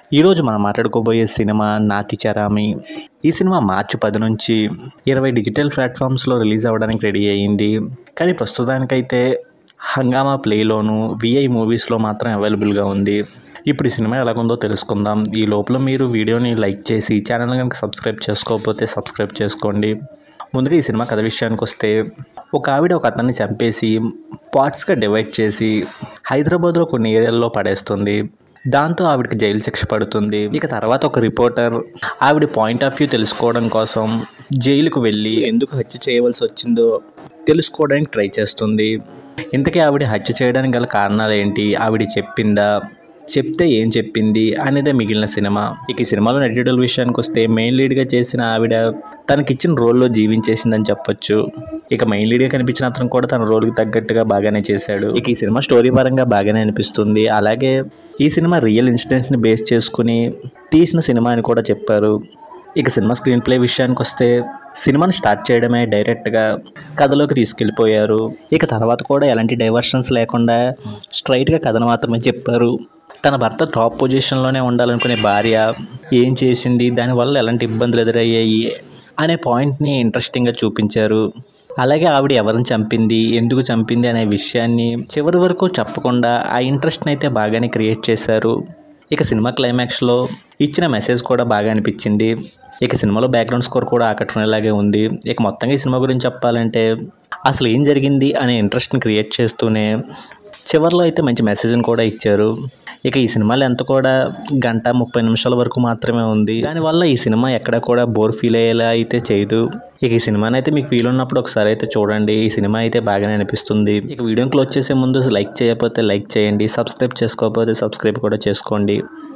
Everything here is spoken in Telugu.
ఈరోజు మనం మాట్లాడుకోబోయే సినిమా నాతి చరామి. ఈ సినిమా మార్చి 10 నుంచి 20 డిజిటల్ ప్లాట్ఫామ్స్లో రిలీజ్ అవ్వడానికి రెడీ అయ్యింది. కానీ ప్రస్తుతానికైతే హంగామా ప్లేలోను విఐ మూవీస్లో మాత్రం అవైలబుల్గా ఉంది. ఇప్పుడు ఈ సినిమా ఎలాగుందో తెలుసుకుందాం. ఈ లోపల మీరు వీడియోని లైక్ చేసి ఛానల్ కనుక సబ్స్క్రైబ్ చేసుకోకపోతే సబ్స్క్రైబ్ చేసుకోండి. ముందుగా ఈ సినిమా కథ విషయానికి వస్తే, ఒక ఆవిడ ఒక అతన్ని చంపేసి పార్ట్స్గా డివైడ్ చేసి హైదరాబాద్లో కొన్ని ఏరియాల్లో పడేస్తుంది. దాంతో ఆవిడకి జైలు శిక్ష పడుతుంది. ఇక తర్వాత ఒక రిపోర్టర్ ఆవిడ పాయింట్ ఆఫ్ వ్యూ తెలుసుకోవడం కోసం జైలుకు వెళ్ళి ఎందుకు హత్య చేయవలసి వచ్చిందో తెలుసుకోవడానికి ట్రై చేస్తుంది. ఇంతకీ ఆవిడ హత్య చేయడానికి గల కారణాలు ఏంటి, ఆవిడ చెప్పిందా, చెప్తే ఏం చెప్పింది అనేదే మిగిలిన సినిమా. ఇక ఈ సినిమాలో నటీనటుల విషయానికి వస్తే, మెయిన్ లీడ్గా చేసిన ఆవిడ తనకిచ్చిన రోల్లో జీవించేసిందని చెప్పొచ్చు. ఇక మెయిన్ లీడ్గా కనిపించిన అతను కూడా తన రోల్కి తగ్గట్టుగా బాగానే చేశాడు. ఇక ఈ సినిమా స్టోరీ పరంగా బాగానే అనిపిస్తుంది. అలాగే ఈ సినిమా రియల్ ఇన్సిడెంట్స్ని బేస్ చేసుకుని తీసిన సినిమా అని కూడా చెప్పారు. ఇక సినిమా స్క్రీన్ ప్లే విషయానికి వస్తే, సినిమాని స్టార్ట్ చేయడమే డైరెక్ట్గా కథలోకి తీసుకెళ్ళిపోయారు. ఇక తర్వాత కూడా ఎలాంటి డైవర్షన్స్ లేకుండా స్ట్రైట్గా కథను మాత్రమే చెప్పారు. తన భర్త టాప్ పొజిషన్లోనే ఉండాలనుకునే భార్య ఏం చేసింది, దానివల్ల ఎలాంటి ఇబ్బందులు ఎదురయ్యాయి అనే పాయింట్ని ఇంట్రెస్టింగ్గా చూపించారు. అలాగే ఆవిడ ఎవరిని చంపింది, ఎందుకు చంపింది అనే విషయాన్ని చివరి వరకు చెప్పకుండా ఆ ఇంట్రెస్ట్ని అయితే బాగానే క్రియేట్ చేశారు. ఇక సినిమా క్లైమాక్స్లో ఇచ్చిన మెసేజ్ కూడా బాగా అనిపించింది. ఇక సినిమాలో బ్యాక్గ్రౌండ్ స్కోర్ కూడా ఆకట్టుకునేలాగే ఉంది. ఇక మొత్తంగా ఈ సినిమా గురించి చెప్పాలంటే, అసలు ఏం జరిగింది అనే ఇంట్రెస్ట్ని క్రియేట్ చేస్తూనే చివరిలో అయితే మంచి మెసేజ్ని కూడా ఇచ్చారు. ఇక ఈ సినిమా లెంత్ కూడా 1:30 వరకు మాత్రమే ఉంది. దానివల్ల ఈ సినిమా ఎక్కడ కూడా బోర్ ఫీల్ అయ్యేలా అయితే చేయదు. ఇక ఈ సినిమాని అయితే మీకు ఫీల్ ఉన్నప్పుడు ఒకసారి అయితే చూడండి. ఈ సినిమా అయితే బాగానే అనిపిస్తుంది. ఇక వీడియోని క్లోజ్ చేసే ముందు లైక్ చేయకపోతే లైక్ చేయండి, సబ్స్క్రైబ్ చేసుకోకపోతే సబ్స్క్రైబ్ కూడా చేసుకోండి.